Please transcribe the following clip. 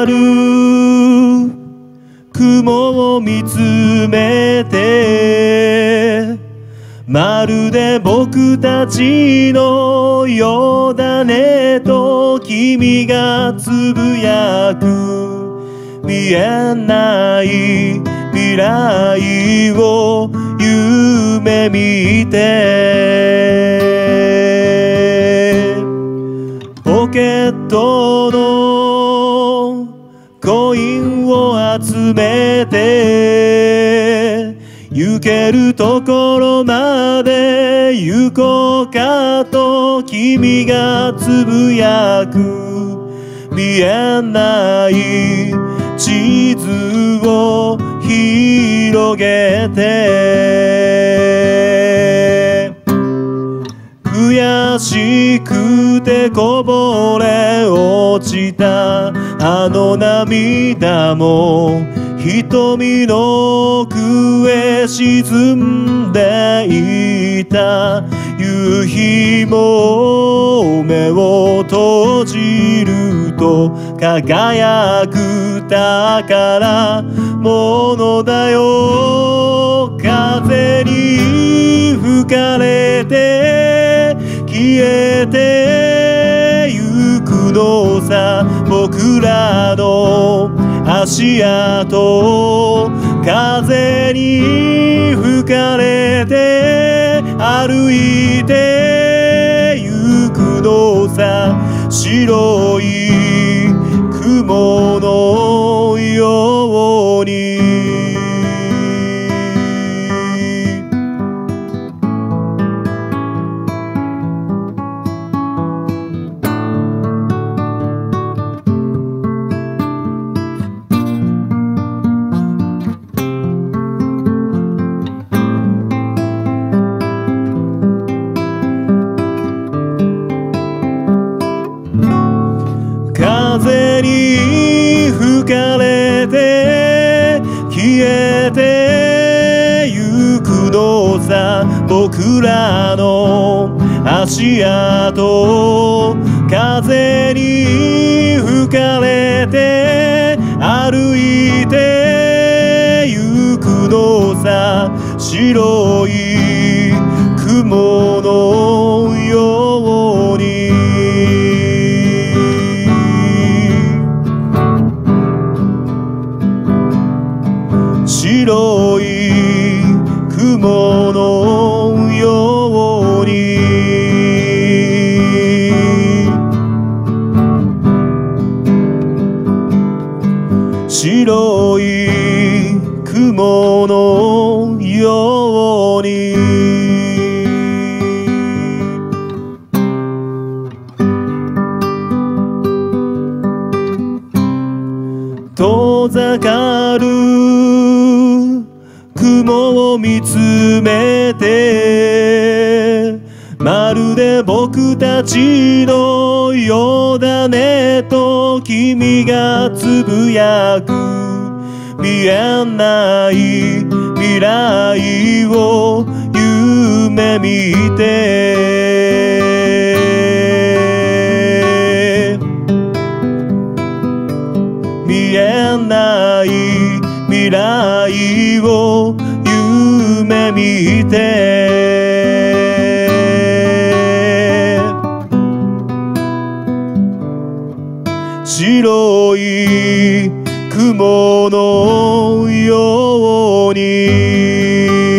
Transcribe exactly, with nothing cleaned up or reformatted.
る雲を見つめて、まるで僕たちのようだねと君がつぶやく。見えない未来を夢見て、ポケットのコインを集めて、行けるところまで行こうかと君がつぶやく。見えない地図を広げて、悔しくてこぼれ落ちたあの涙も瞳の奥へ沈んでいた。夕日も目を閉じると輝く宝物だよ。風に吹かれて消えてゆくのさ、僕らの足跡。風に吹かれて歩いてゆくのさ、白い雲のように。風に吹かれて消えてゆくのさ、僕らの足跡。風に吹かれて歩いてゆくのさ、白い雲のように。白い雲のように。白い雲のように。遠ざかる雲を見つめて、まるで僕たちのようだねと君がつぶやく。見えない未来を夢見て、見えない未来を夢見て、白い雲のように。